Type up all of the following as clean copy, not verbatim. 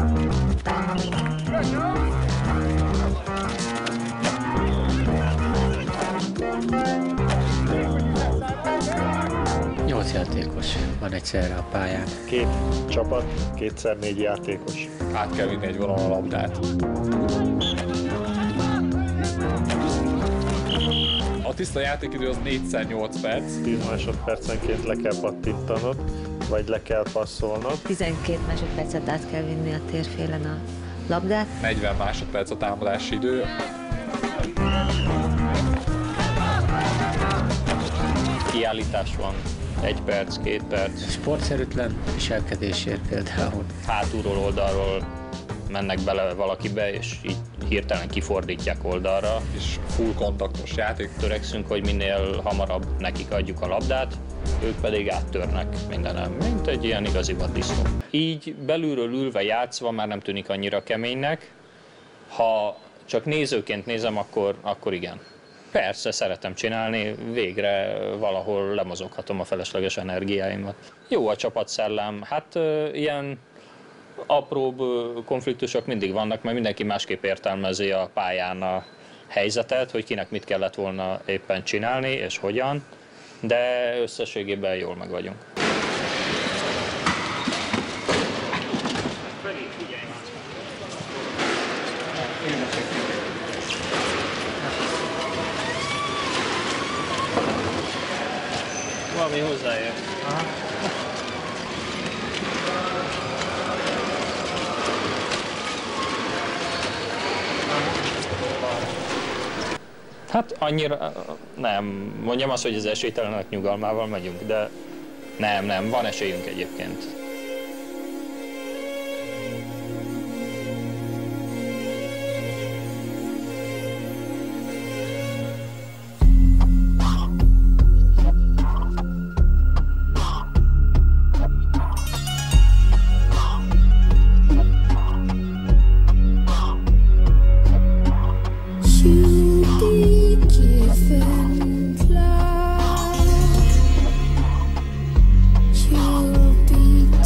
Nyolc játékos van egyszerre a pályán. Két csapat, 2x4 játékos. Át kell vinni egy vonalon a labdát. A tiszta játékidő az 4x8 perc. 10 másodpercenként le kell pattintanod, vagy le kell passzolnod. 12 másodpercet át kell vinni a térfélen a labdát. 40 másodperc a támadási idő. Kiállítás van. 1 perc, 2 perc. Sportszerűtlen viselkedésért például. Hátulról, oldalról mennek bele valakibe, és így hirtelen kifordítják oldalra. És full kontaktos játék. Törekszünk, hogy minél hamarabb nekik adjuk a labdát, ők pedig áttörnek mindenem, mint egy ilyen igazi vaddisznó. Így belülről ülve játszva már nem tűnik annyira keménynek. Ha csak nézőként nézem, akkor igen. Persze, szeretem csinálni, végre valahol lemozoghatom a felesleges energiáimat. Jó a csapatszellem, hát ilyen apróbb konfliktusok mindig vannak, mert mindenki másképp értelmezi a pályán a helyzetet, hogy kinek mit kellett volna éppen csinálni és hogyan, de összességében jól meg vagyunk. Valami hozzáér. Hát annyira nem. Mondjam azt, hogy az esélytelenek nyugalmával megyünk, de nem, van esélyünk egyébként. You'll be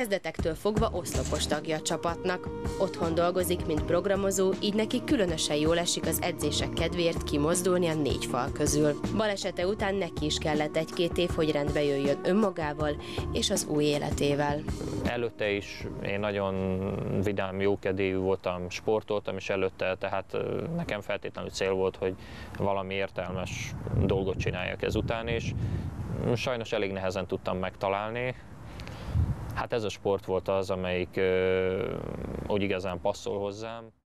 kezdetektől fogva oszlopos tagja a csapatnak. Otthon dolgozik, mint programozó, így neki különösen jól esik az edzések kedvéért kimozdulni a négy fal közül. Balesete után neki is kellett 1-2 év, hogy rendbe jöjjön önmagával és az új életével. Előtte is én nagyon vidám, jókedélyű voltam, sportoltam, és előtte tehát nekem feltétlenül cél volt, hogy valami értelmes dolgot csináljak ezután, és sajnos elég nehezen tudtam megtalálni. Hát ez a sport volt az, amelyik úgy igazán passzol hozzám.